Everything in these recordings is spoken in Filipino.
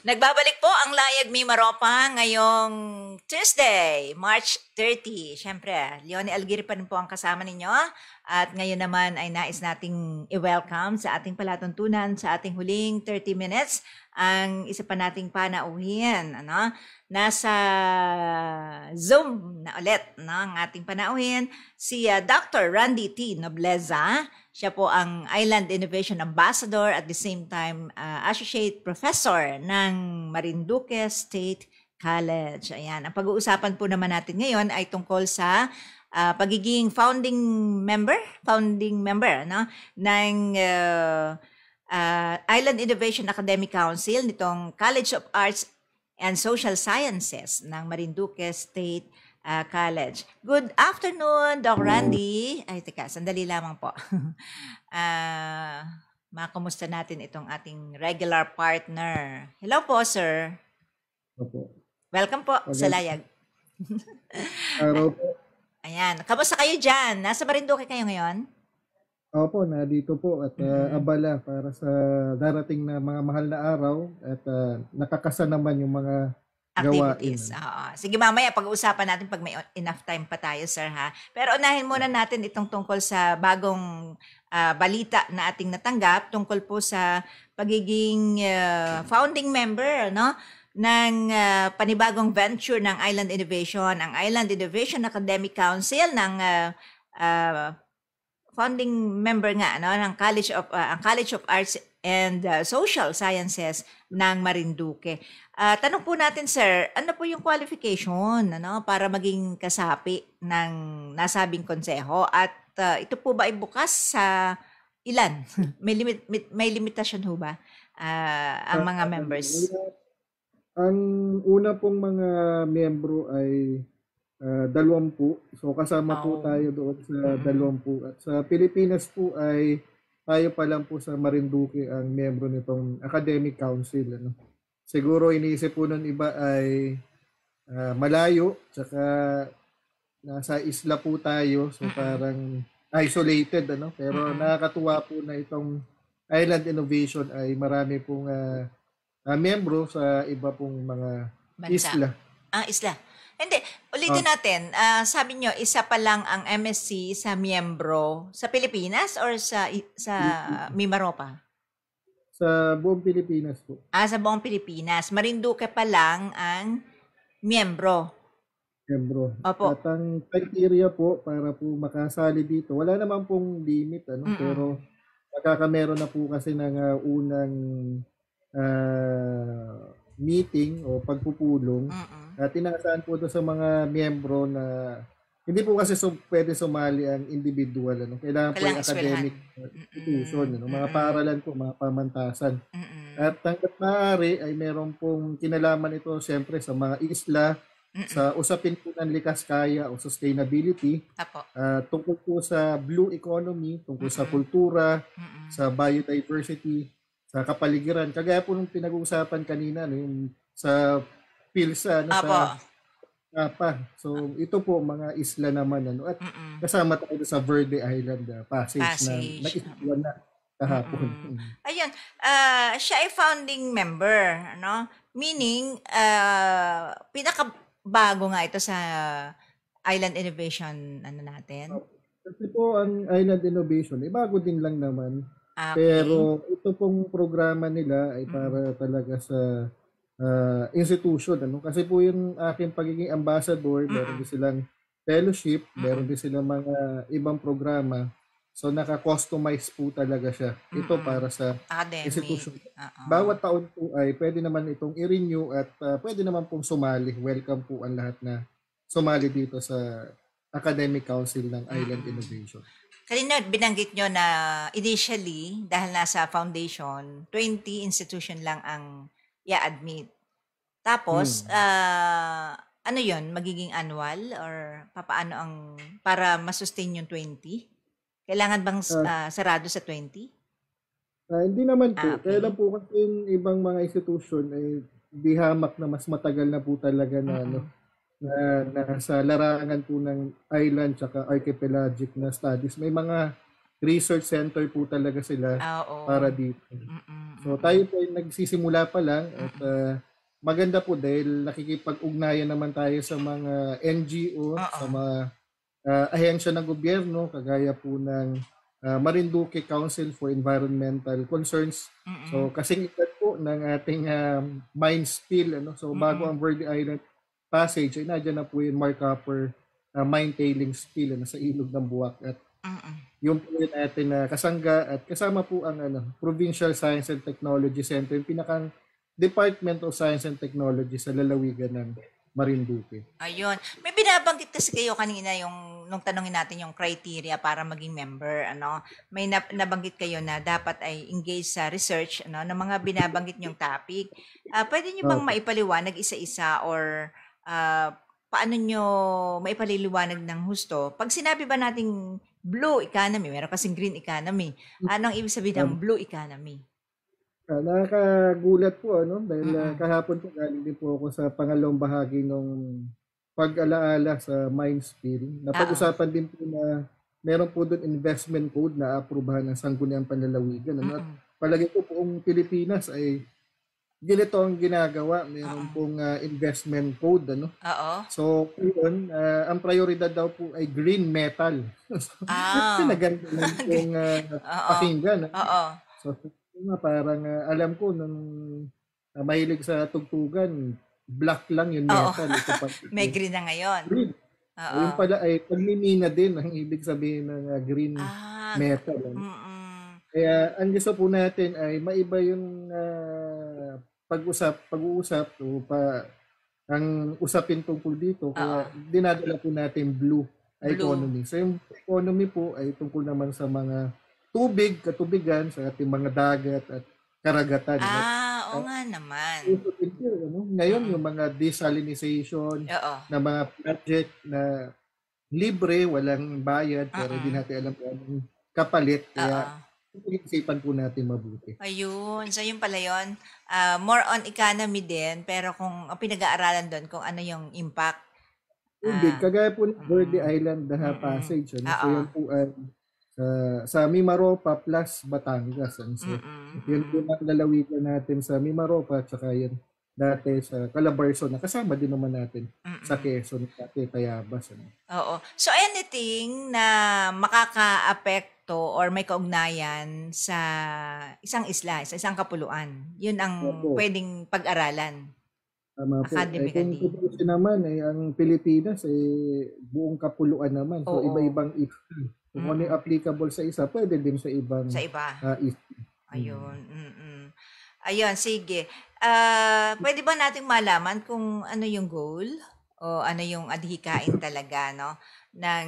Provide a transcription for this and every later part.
Nagbabalik po ang layag mimaropa ngayong Tuesday, March 30. Siyempre, Leonie Alguiri pa rin po ang kasama ninyo. At ngayon naman ay nais nating i-welcome sa ating palatuntunan sa ating huling 30 minutes ang isa pa nating panauhin. Nasa Zoom na ulit ang ating panauhin si Dr. Randy T. Nobleza. Siya po ang Island Innovation Ambassador at the same time Associate Professor ng Marinduque State College. Ayan. Ang pag-uusapan po naman natin ngayon ay tungkol sa pagiging founding member ng Island Innovation Academic Council nitong College of Arts and Social Sciences ng Marinduque State College. Good afternoon, Doc Randy. Ay, teka, sandali lamang po. Makumusta natin itong ating regular partner. Hello po, sir. Opo. Welcome po sa layag. Araw po. Ayan. Kamusta kayo dyan? Nasa Marinduque kayo ngayon? Opo, nandito po at abala para sa darating na mga mahal na araw at nakakasa naman yung mga activities. gawain. Sige, mamaya pag-uusapan natin pag may enough time pa tayo, sir, ha? Pero unahin muna natin itong tungkol sa bagong balita na ating natanggap tungkol po sa pagiging founding member, ng panibagong venture ng Island Innovation, ang Island Innovation Academic Council ng founding member nga ng ang College of Arts and Social Sciences ng Marinduque. Tanong po natin, sir, ano po yung qualification para maging kasapi ng nasabing konseho at ito po ba ay bukas sa ilan? may limitasyon ho ba ang mga members? Ang una pong mga miyembro ay 20. So kasama po tayo doon sa 20. At sa Pilipinas po ay tayo pa lang po sa Marinduque ang miyembro nitong Academic Council. Siguro iniisip po ng iba ay malayo, tsaka nasa isla po tayo, so parang isolated. Pero nakakatuwa po na itong Island Innovation ay marami pong miyembro sa iba pong mga isla. Isla. Hindi, ulitin natin. Sabi nyo, isa pa lang ang MSc sa miyembro sa Pilipinas or sa mimaropa? Sa buong Pilipinas po. Sa buong Pilipinas. Marinduque pa lang ang miyembro. Opo. At ang criteria po para po makasali dito, wala naman pong limit, pero makakameron na po kasi ng unang meeting o pagpupulong. At tinasaan po ito sa mga miyembro na hindi po kasi pwede sumali ang individual. Kailangan po yung academic institution. Mga paaralan po, mga pamantasan. At hanggat maaari ay meron pong kinalaman ito siyempre sa mga isla, sa usapin po ng likas kaya o sustainability, tungkol po sa blue economy, tungkol sa kultura, sa biodiversity, sa kapaligiran. Kagaya po nung pinag-uusapan kanina, yung sa PILSA, sa Papa. So ito po mga isla naman at kasama tayo sa Verde Island passage na nag-isla na kahapon. Ayun, siya ay founding member, meaning pinakabago nga ito sa Island Innovation natin. Kasi po ang Island Innovation bago din lang naman. Pero ito pong programa nila ay para talaga sa institution. Kasi po yung aking pagiging ambassador, meron din silang fellowship, meron din silang mga ibang programa. So naka-customize po talaga siya. Ito para sa institution. Bawat taon po ay pwede naman itong i-renew at pwede naman pong sumali. Welcome po ang lahat na sumali dito sa Academic Council ng Island Innovation. Kanina binanggit nyo na initially, dahil nasa foundation, 20 institution lang ang i-admit. Tapos, ano yon, magiging annual or papaano ang para masustain yung 20? Kailangan bang sarado sa 20? Hindi naman po. Kaya lang po kasi yung ibang mga institution ay dihamak na mas matagal na po talaga na nasa larangan po ng island tsaka archipelagic na studies. May mga research center po talaga sila Oo. para dito. So tayo po ay nagsisimula pa lang at maganda po dahil nakikipag-ugnayan naman tayo sa mga NGO, sa mga ahensya ng gobyerno, kagaya po ng Marinduque Council for Environmental Concerns. So kasing ikat po ng ating mine spill. So bago ang Verde Island Passage, ay nadyan na po yung Mark Copper mine tailings spill sa ilog ng Buwak. At yung po yun atin na kasangga at kasama po ang Provincial Science and Technology Center, yung pinakang Department of Science and Technology sa lalawigan ng Marinduque. Ayun. May binabanggit kasi kayo kanina nung tanongin natin yung criteria para maging member, May nabanggit kayo na dapat ay engage sa research, ng mga binabanggit nyong topic. Pwede niyo bang maipaliwanag isa-isa or paano nyo maipaliliwanag ng husto? Pag sinabi ba nating blue economy, meron kasing green economy. Anong ibig sabihin ng blue economy? Nakakagulat po dahil kahapon po galing din po ako sa pangalawang bahagi ng pag-alaala sa mine spill. Napag-usapan din po na meron po doon investment code na aprubahan ng Sangguniang Panlalawigan. At palagi po buong Pilipinas ay ganito ang ginagawa. Meron pong investment code. So, yun, ang prioridad daw po ay green metal. Pinaganda lang pong pakinggan. So, parang alam ko nung mahilig sa tugtugan, black lang yung metal. May green na ngayon. Green. Yung pala ay pagmimina din ang ibig sabihin ng green metal. Kaya ang gusto po natin ay maiba yung pag-uusap o ang usapin tungkol dito. Kaya dinadala po natin blue economy. So yung economy po ay tungkol naman sa mga katubigan, sa ating mga dagat at karagatan. Oo nga naman. Ngayon yung mga desalinization na mga project na libre, walang bayad, pero hindi natin alam kung anong kapalit. Kaya isipan po natin mabuti. Ayun. So yun pala yun. More on economy din, pero kung pinag-aaralan doon kung ano yung impact. Kagaya po ng Verde Island Passage. So yun po sa mimaropa plus Batangas. So yun po ang lalawigan natin sa mimaropa at saka yun dati sa Calabarzon na kasama din naman natin sa Quezon at Tayabas. Oo. So anything na makaka-apekto or may kaugnayan sa isang isla, sa isang kapuluan, yun ang pwedeng pag-aralan. Tama po. Kung naman ang Pilipinas buong kapuluan naman. So iba-ibang isla. Kung ano yung applicable sa isa, pwede din sa ibang iba. Isla. Ayun. Ayun, sige. Pwede ba nating malaman kung ano yung goal o ano yung adhikain talaga ng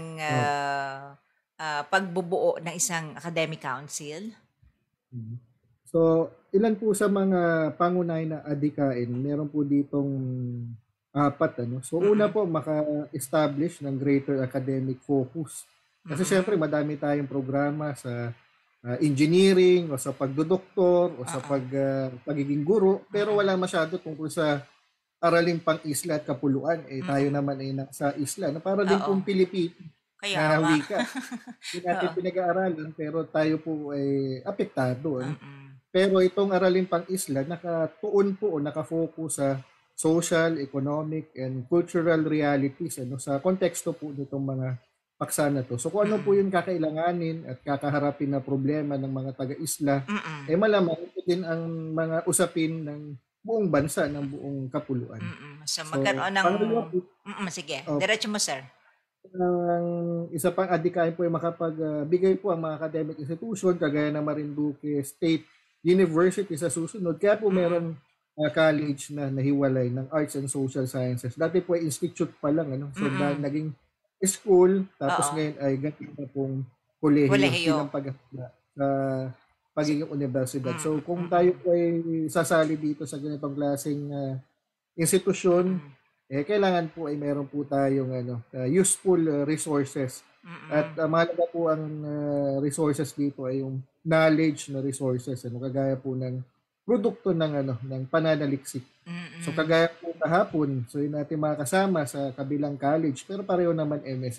pagbubuo ng isang academic council? So, ilan po sa mga pangunay na adhikain? Meron po ditong 4. So, una po, maka-establish ng greater academic focus. Kasi syempre, madami tayong programa sa engineering o sa pagdodoktor o sa pagiging guro, pero wala masyado tungkol sa araling pang-isla at kapuluan. Tayo naman ay nasa isla. Para din pong Pilipino na wika. Hindi natin pinag-aaralan, pero tayo po ay apektado. Pero itong aralin pang-isla, nakatuon po o nakafocus sa social, economic, and cultural realities sa konteksto po nitong mga paksa na to. So kung ano po yung kakailanganin at kakaharapin na problema ng mga taga-isla, malamang ito din ang mga usapin ng buong bansa, ng buong kapuluan. So magkaroon ng... sige, diretso mo, sir. Ang isa pang adhikain po ay makapagbigay po ang mga academic institution, kagaya ng Marinduque State University sa susunod. Kaya po meron college na nahiwalay ng Arts and Social Sciences. Dati po ay institute pa lang. So naging school, tapos ngayon ay ganito na pong kolehiyo ng sa pagiging universidad. So kung tayo po ay sasali dito sa ganitong klaseng institusyon, kailangan po ay meron po tayong useful resources. At mahalaga po ang resources dito ay yung knowledge na resources, kagaya po ng produkto ng pananaliksik. So kagaya po kahapon, so yun natin makakasama sa kabilang college, pero pareho naman MSc,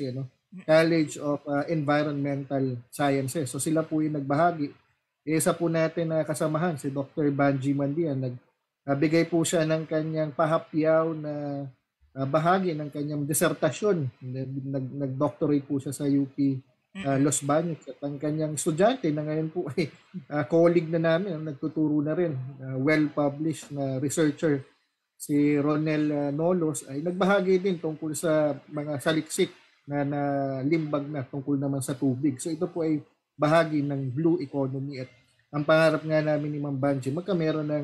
College of Environmental Sciences. So sila po yung nagbahagi. Isa po natin na kasamahan, si Dr. Banji Mandian, nagbigay po siya ng kanyang pahapyaw na bahagi ng kanyang disertasyon. Nag-doctorate po siya sa UP Los Baños. At ang kanyang estudyante na ngayon po ay colleague na namin, nagtuturo na rin, well-published na researcher, si Ronel Nolos, ay nagbahagi din tungkol sa mga saliksik na limbag na tungkol naman sa tubig. So ito po ay bahagi ng blue economy at ang pangarap nga namin ni Ma'am Banji, magkameron ng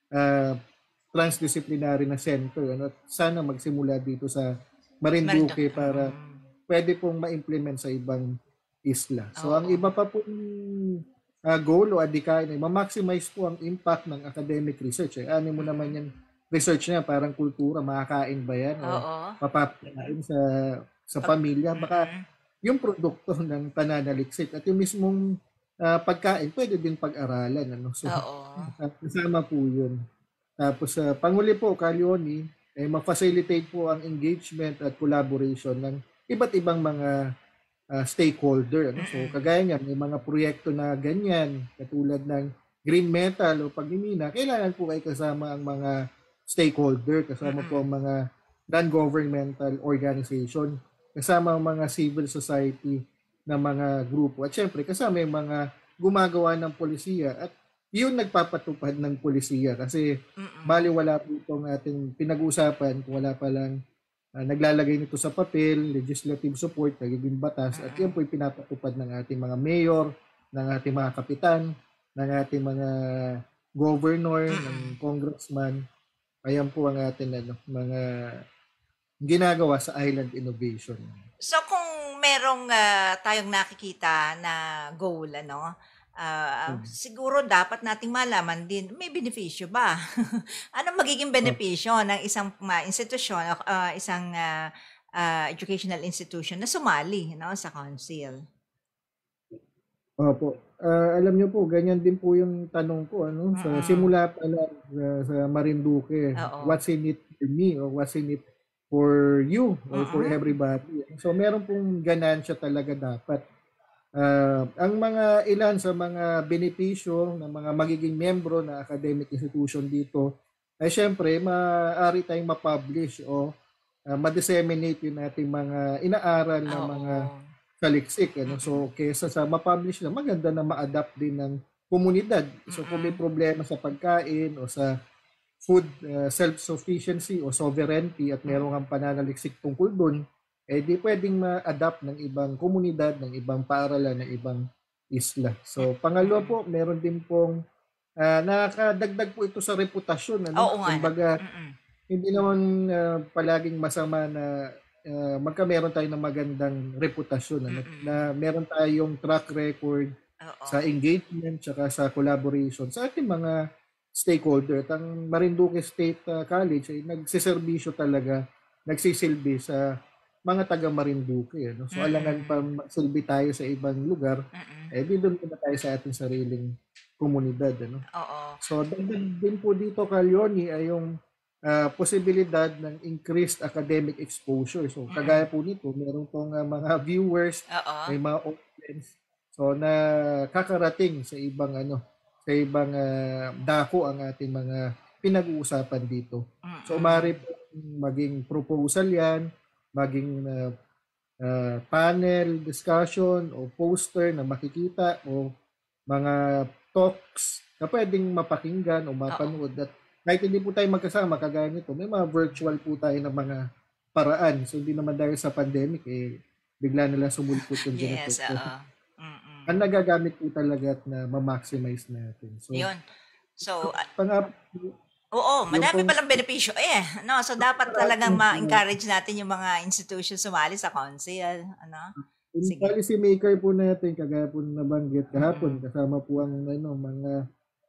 transdisciplinary na center. At sana magsimula dito sa Marinduque para pwede pong ma-implement sa ibang isla. So ang iba pa pong goal o adikain ay ma-maximize po ang impact ng academic research. Ano mo naman yan, research niya parang kultura, makakain ba yan? O papapakain sa pamilya? Baka yung produkto ng pananaliksik at yung mismong pagkain, pwede din pag-aralan. So, kasama po yun. Tapos, panghuli po, Kalyoni, ma-facilitate po ang engagement at collaboration ng iba't ibang mga stakeholder. So, kagaya niya, may mga proyekto na ganyan, katulad ng green metal o pagmimina, kailangan po ay kasama ang mga stakeholder, kasama po ang mga non-governmental organization, kasama ang mga civil society na mga grupo. At syempre, kasama yung mga gumagawa ng polisiya at yun nagpapatupad ng polisiya kasi bali wala po itong ating pinag-uusapan kung wala pa lang naglalagay nito sa papel, legislative support, nagiging batas at yan po yung pinapatupad ng ating mga mayor, ng ating mga kapitan, ng ating mga governor, ng congressman. Ayan po ang ating mga ginagawa sa island innovation. So kung merong tayong nakikita na goal, siguro dapat nating malaman din, may benepisyo ba? Anong magiging benepisyo ng isang institusyon, isang educational institution na sumali sa council? Opo. Alam niyo po, ganyan din po yung tanong ko. Sa simula pa lang sa Marinduque, what's in it for me or what's in it for you or for everybody. So meron pong ganansya talaga dapat. Ang mga ilan sa mga benepisyo ng mga magiging membro na academic institution dito ay syempre maaari tayong ma-publish o ma-disseminate yung ating mga inaaral na mga saliksik. So kesa sa ma-publish na, maganda na ma-adapt din ng komunidad. So kung may problema sa pagkain o sa food self-sufficiency o sovereignty at meron kang pananaliksik tungkol dun, di pwedeng ma-adapt ng ibang komunidad, ng ibang paaralan, ng ibang isla. So, pangalawa po, meron din pong nakakadagdag po ito sa reputasyon. Kumbaga, hindi naman palaging masama na meron tayo ng magandang reputasyon. Na meron tayong track record sa engagement tsaka sa collaboration sa ating mga stakeholder. At ang Marinduque State College ay nagsiservisyo talaga, nagsisilbi sa mga taga Marinduque. So alangan pa magsilbi tayo sa ibang lugar, di doon na tayo sa ating sariling komunidad. So dagdag din po dito, Kalyoni, ay yung posibilidad ng increased academic exposure. So kagaya po nito, meron pong mga viewers, may mga audience, so nakakarating sa ibang sa ibang dako ang ating mga pinag-uusapan dito. So maaari maging proposal yan, maging panel discussion o poster na makikita o mga talks na pwedeng mapakinggan o mapanood. At kahit hindi po tayo magkasama, kagaya nito, may mga virtual po tayo ng mga paraan. So hindi naman dahil sa pandemic, bigla nalang sumulpot yung Yes, ang nagagamit po talaga at na ma-maximize natin. So, yun. So, Oo, madami palang benepisyo. So dapat talagang ma-encourage natin yung mga institutions sumali sa council. Yung policy maker po natin, kagaya po nabanggit kahapon, kasama po ang mga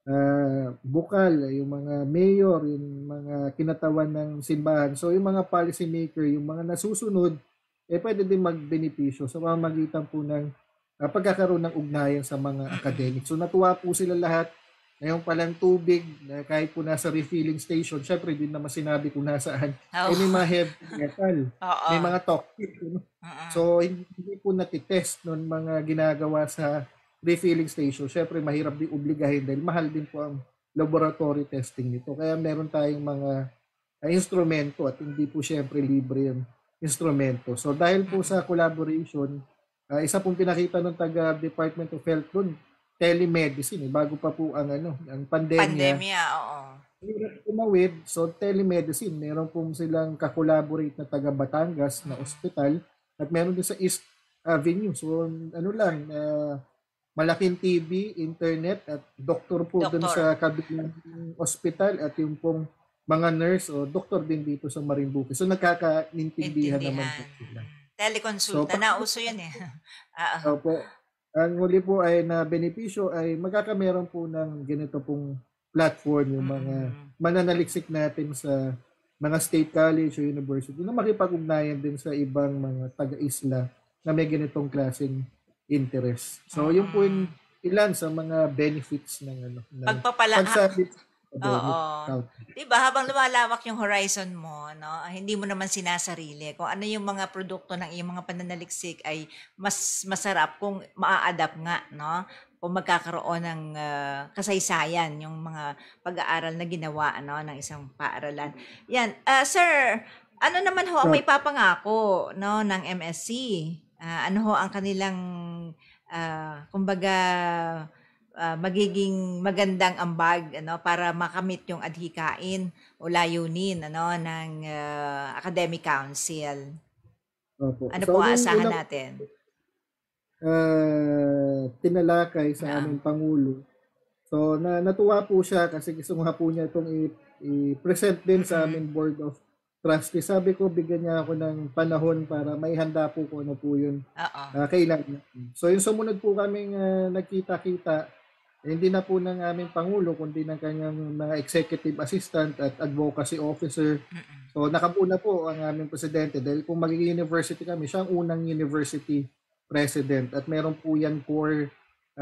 bukal, yung mga mayor, yung mga kinatawan ng simbahan. So yung mga policy maker, yung mga nasusunod, pwede din magbenepisyo sa pamamagitan po ng pagkakaroon ng ugnayan sa mga academics. So natuwa po sila lahat Ngayon palang tubig, na kahit po nasa refilling station, syempre din naman sinabi kung nasaan, Oh. may mga heavy metal, Oo. may mga toxic. So, hindi po natitest nun mga ginagawa sa refilling station. Syempre, mahirap din obligahin dahil mahal din po ang laboratory testing nito. Kaya meron tayong mga instrumento at hindi po syempre libre yung instrumento. So, dahil po sa collaboration, isa pong pinakita ng taga Department of Health doon, telemedicine, bago pa po ang pandemya. Oo. Hirap tumawid, so telemedicine, meron pong silang kakolaborate na taga Batangas na ospital at meron din sa East Avenue. So malaking TV, internet at doktor po dun sa kabilang ospital at yung pong mga nurse o doktor din dito sa Marinduque. So nagkakaintindihan naman po sila. Teleconsulta na uso yan eh. Opo. Ang huli po ay na benepisyo ay magkakameron po ng ganito pong platform yung mga mananaliksik natin sa mga state college o university na makipag-ugnayan din sa ibang mga taga-isla na may ganitong klaseng interest. So yun po yung ilan sa mga benefits ng pagsabit. Oo. Diba, habang lumalawak yung horizon mo, no, hindi mo naman sinasarili kung ano yung mga produkto ng iyong mga pananaliksik ay mas masarap kung maa-adapt nga, no? Kung magkakaroon ng kasaysayan yung mga pag-aaral na ginawa ng isang paaralan. Yan. Sir, ano naman ho ang may papangako ng MSC? Ano ho ang kanilang kumbaga magiging magandang ambag para makamit yung adhikain o layunin ng Academic Council? Opo. Ano po aasahan natin? Tinalakay sa aming Pangulo. So natuwa po siya kasi gusto nga po niya itong i-present din sa aming Board of Trustees. Sabi ko, bigyan niya ako ng panahon para maihanda po kung ano po yun kailangan. So yung sumunod po kaming nagkita-kita, hindi na po ng aming Pangulo, kundi ng kanyang mga executive assistant at advocacy officer. So nakabuo na po ang aming presidente dahil kung magiging university kami, siya ang unang university president at meron po yan core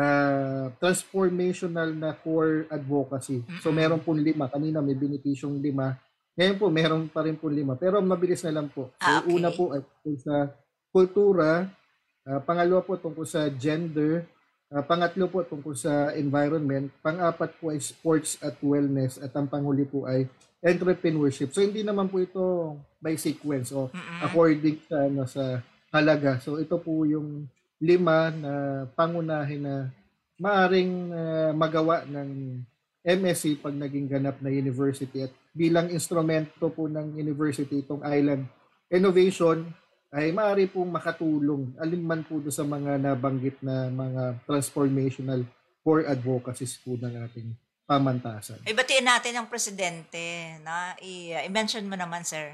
transformational na core advocacy. So meron po 5. Kanina may benepisyong 5. Ngayon po meron pa rin po 5. Pero mabilis na lang po. So una po ay tungkol sa kultura, pangalawa po tungkol sa gender, pangatlo po tungkol sa environment, pang-apat po ay sports at wellness, at ang panghuli po ay entrepreneurship. So hindi naman po ito by sequence o according sa halaga. So ito po yung 5 na pangunahin na maaring magawa ng MSc pag naging ganap na university, at bilang instrumento po ng university itong Island Innovation ay maaari pong makatulong alinman po doon sa mga nabanggit na mga transformational core advocacies po ng ating pamantasan. Batiin natin ang presidente, na i-mention mo naman, sir.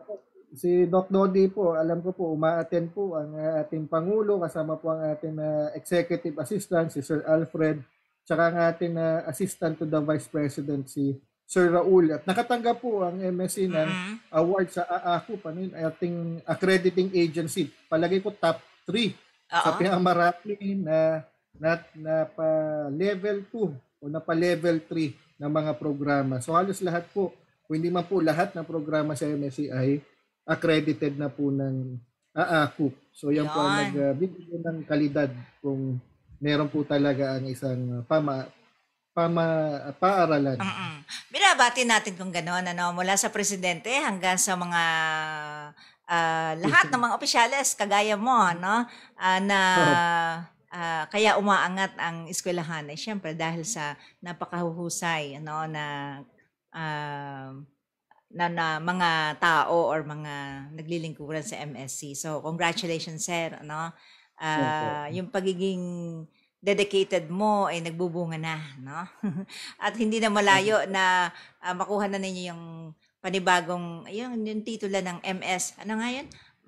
Si Doc Dodi po, alam ko po, uma-attend po ang ating Pangulo, kasama po ang ating executive assistant, si Sir Alfred, tsaka ang ating assistant to the Vice President, si Sir Raul. At nakatanggap po ang MSc ng award sa AACUP, ating accrediting agency. Palagay ko top 3 sa pinakamarami na pa level 2 o na pa level 3 na mga programa. So halos lahat po, kung hindi man po lahat ng programa sa MSc ay accredited na po ng AACUP. So yan po ang nagbibigay ng kalidad kung meron po talaga ang isang paaralan. Binabati natin kung gano'n, mula sa presidente hanggang sa mga lahat ng mga opisyales kagaya mo, na kaya umaangat ang eskwelahan ay syempre dahil sa napakahuhusay na mga tao or mga naglilingkuran sa MSc. So congratulations, sir, yung pagiging dedicated mo ay nagbubunga na, at hindi na malayo na makuha na ninyo yung panibagong yung titulo ng MS. Ano nga yun?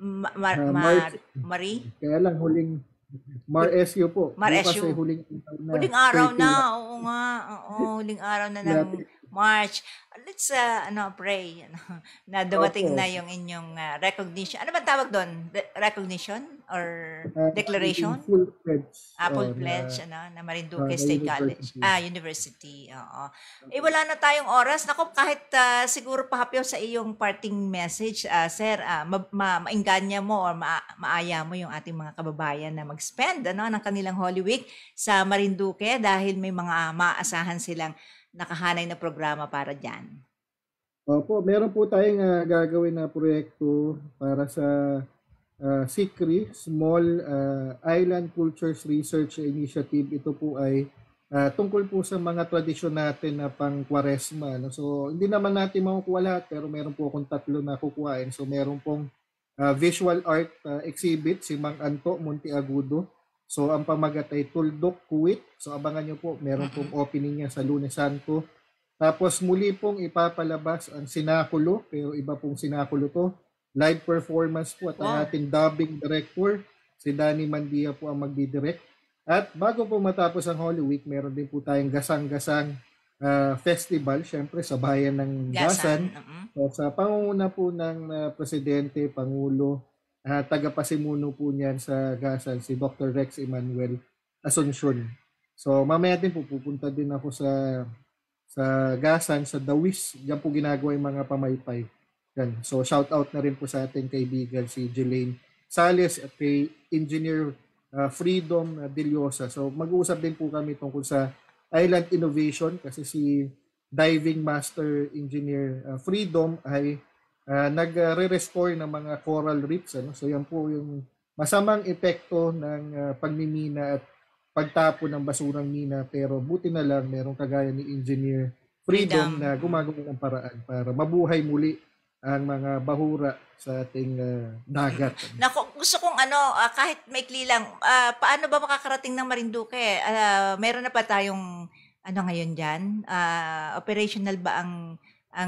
Marie? Kaya lang huling Mar-SU po. Mar-SU. Huling araw na. Oo nga. Huling araw na ng March. Let's pray na dumating na yung inyong recognition. Ano ba tawag doon? Recognition? or Magiging declaration? full pledge Full na pledge na Marinduque na State College. university. University. Oo. Wala na tayong oras. Naku, kahit siguro pahapyaw sa iyong parting message, sir, maingganyo mo or maaya mo yung ating mga kababayan na mag-spend ng kanilang Holy Week sa Marinduque dahil may mga maaasahan silang nakahanay na programa para dyan. Opo, meron po tayong gagawin na proyekto para sa SICRI, Small Island Cultures Research Initiative. Ito po ay tungkol po sa mga tradisyon natin na pang Kwaresma. No? So, hindi naman natin makukuha lahat, pero meron po akong 3 na kukuhain. So, meron pong visual art exhibit, si Mang Anto Monteagudo. So, ang pamagat ay Tuldok Kuwit. So, abangan nyo po, meron pong opening niya sa Lunes Santo. Tapos, muli pong ipapalabas ang Sinakulo, pero iba pong Sinakulo to. Live performance po at ang ating dubbing director, si Danny Mandia po ang magdidirect. At bago po matapos ang Holy Week, meron din po tayong gasang-gasang festival, syempre sa bayan ng Gasan. So, sa pangunguna po ng Presidente, Pangulo, tagapasimuno po niyan sa Gasan, si Dr. Rex Emmanuel Asuncion. So mamaya din po pupunta din ako sa Gasan, sa Dawis. Diyan po ginagawa yung mga pamaypay. Yan. So shout out na rin po sa ating kaibigan si Jelaine Sales at kay Engineer Freedom Deliosa. So mag-uusap din po kami tungkol sa island innovation kasi si Diving Master Engineer Freedom ay nagre-restore ng mga coral reefs. So yan po yung masamang epekto ng pagmimina at pagtapon ng basurang mina, pero buti na lang merong kagaya ni Engineer Freedom na gumagawa ng paraan para mabuhay muli ang mga bahura sa ating dagat. Nako, gusto kong kahit maikli lang, paano ba makakarating ng Marinduque? Meron na pa tayong ngayon diyan? Operational ba ang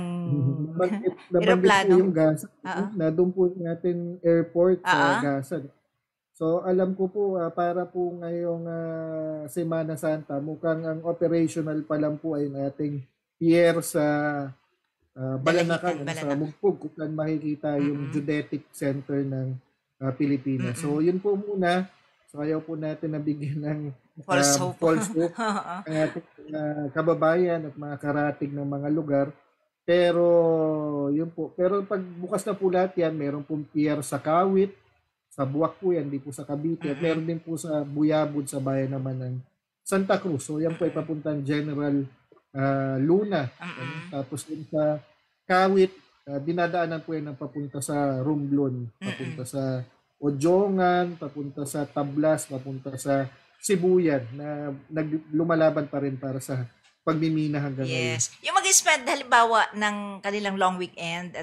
Nabanggit po yung Gasan. Na doon po natin airport sa Gasan. So alam ko po para po ngayong Semana Santa, mukhang ang operational pa lang po ay ating pier sa Balanacan, sa Mugpug, kung saan makikita yung geodetic center ng Pilipinas. So yun po muna. So ayaw po natin nabigyan ng false hope ang ating kababayan at mga karating ng mga lugar. Pero yun po. Pero pag bukas na po lahat yan, meron pong pier sa Kawit, sa Buwak po yan, di po sa Cavite. At meron din po sa Buyabud, sa bayan naman ng Santa Cruz. So yan po ay papuntang General Luna. Tapos din sa Kawit, dinadaanan po yan ng papunta sa Romblon, papunta sa Ojongan, papunta sa Tablas, papunta sa Sibuyan na lumalaban pa rin para sa pagmimina hanggang ngayon. Yes. Yung mag-spend halimbawa ng kanilang long weekend,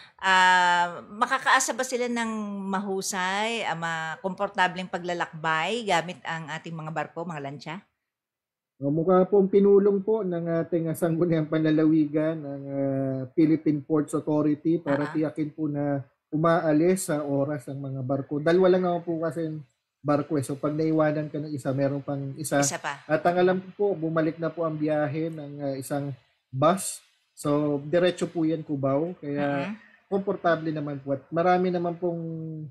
makakaasa ba sila ng mahusay, komportableng paglalakbay gamit ang ating mga barko, mga lansya? Mukha pong pinulong po ng ating sangguniang panlalawigan ng Philippine Ports Authority para tiyakin po na umaalis sa oras ang mga barko. Dalawa lang naman po kasi barko. So pag naiwanan ka ng isa, meron pang isa. Pa. At ang alam ko po, bumalik na po ang biyahe ng isang bus. So diretso po yan Cubao. Kaya komportable naman po. At marami naman pong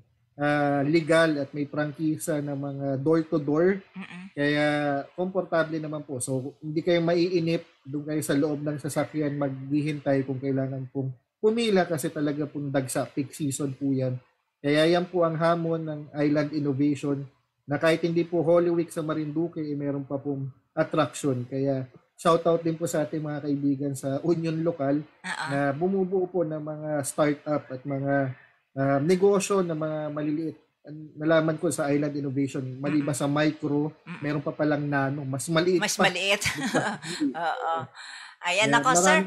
legal at may prangkisa na mga door-to-door. Kaya komportable naman po. So hindi kayo maiinip doon kayo sa loob ng sasakyan maghihintay kung kailangan pong pumila kasi talaga pong dagsa. Peak season po yan. Kaya yan po ang hamon ng Island Innovation na kahit hindi po Holy Week sa Marinduque, meron pa pong attraction. Kaya shoutout din po sa ating mga kaibigan sa Union Lokal na bumubuo po ng mga startup at mga negosyo na mga maliliit. Nalaman ko sa Island Innovation, maliban sa micro, meron pa palang nano, mas maliit. Mas maliit. Oo. Ayan ako, sir.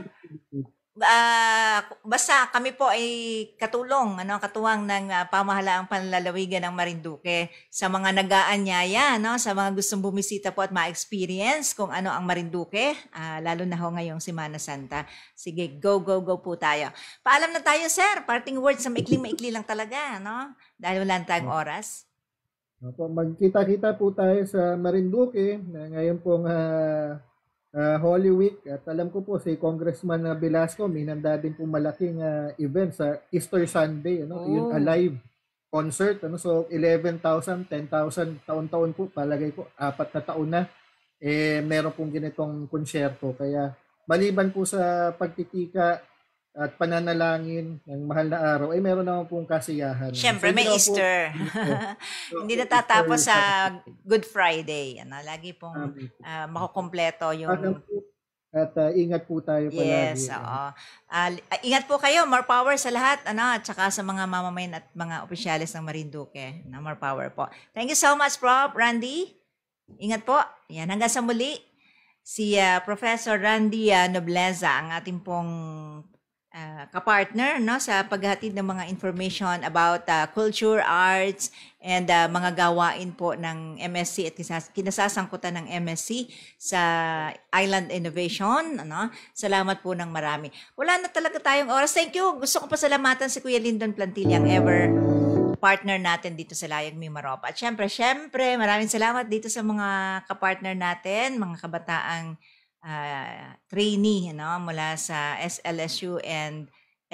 Basta kami po ay katuwang ng pamahalaang panlalawigan ng Marinduque sa mga nag-aanyaya, sa mga gustong bumisita po at ma-experience kung ano ang Marinduque, lalo na ho ngayong Semana Santa. Sige, go po tayo. Paalam na tayo, sir. Parting words sa maikli lang talaga, dahil wala na tayong oras. Magkita-kita po tayo sa Marinduque na ngayon pong Holy Week at alam ko po si Congressman Velasco may nanda din po malaking event sa Easter Sunday, yung Alive concert. So 11,000, 10,000 taon-taon po, palagay ko 4 na taon na meron pong ganitong konsyerto. Kaya maliban po sa pagtitika at pananalangin ng mahal na araw, ay meron naman pong kasiyahan. Siyempre, may Easter. Hindi natatapos sa Good Friday. Lagi pong makukompleto yung... At ingat po tayo palagi. Yes, oo. Ingat po kayo. More power sa lahat. At saka sa mga mamamayan at mga opisyalis ng Marinduque. More power po. Thank you so much, Prof. Randy. Ingat po. Yan, hanggang sa muli. Si Professor Randy Nobleza, ang ating pong kapartner sa paghatid ng mga information about culture, arts, and mga gawain po ng MSc at kinasasangkutan ng MSc sa Island Innovation. Salamat po ng marami. Wala na talaga tayong oras. Thank you. Gusto ko pasalamatan si Kuya Lyndon Plantilla, ang ever partner natin dito sa Layag Mimaropa. At syempre, maraming salamat dito sa mga kapartner natin, mga kabataang trainee mula sa SLSU and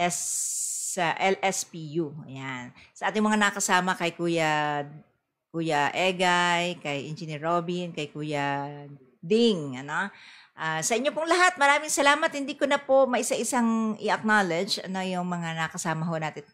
LSPU. Ayan. Sa ating mga nakasama kay Kuya Egay, kay Engineer Robin, kay Kuya Ding. Sa inyo pong lahat, maraming salamat. Hindi ko na po maisa-isang i-acknowledge yung mga nakasama ho natin.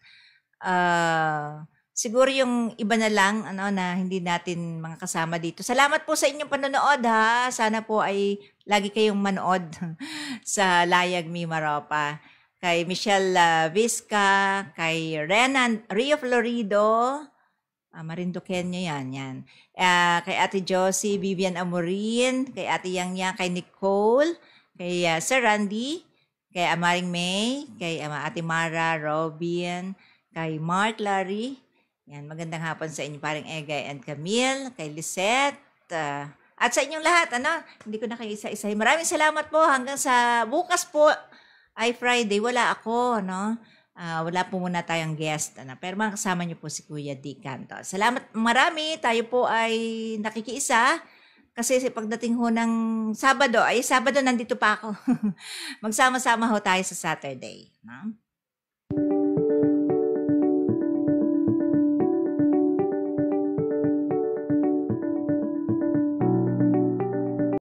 Siguro yung iba na lang na hindi natin mga kasama dito. Salamat po sa inyong panonood ha. Sana po ay lagi kayong manood sa Layag Mimaropa. Kay Michelle Vizca, kay Rio Florido, Marinduqueño yan. Kay Ate Josie, Vivian Amorin, kay Ate Yang, kay Nicole, kay Sir Randy, kay Amaring May, kay Ate Mara, Robin, kay Mark Larry. Yan, magandang hapon sa inyo, paring Egay and Camille, kay Lisette, at sa inyong lahat, hindi ko na kayo isa-isahin. Maraming salamat po hanggang sa bukas po ay Friday. Wala ako, wala po muna tayong guest, pero makasama niyo po si Kuya D. Canto. Salamat marami, tayo po ay nakikiisa kasi pagdating ho ng Sabado nandito pa ako. Magsama-sama ho tayo sa Saturday.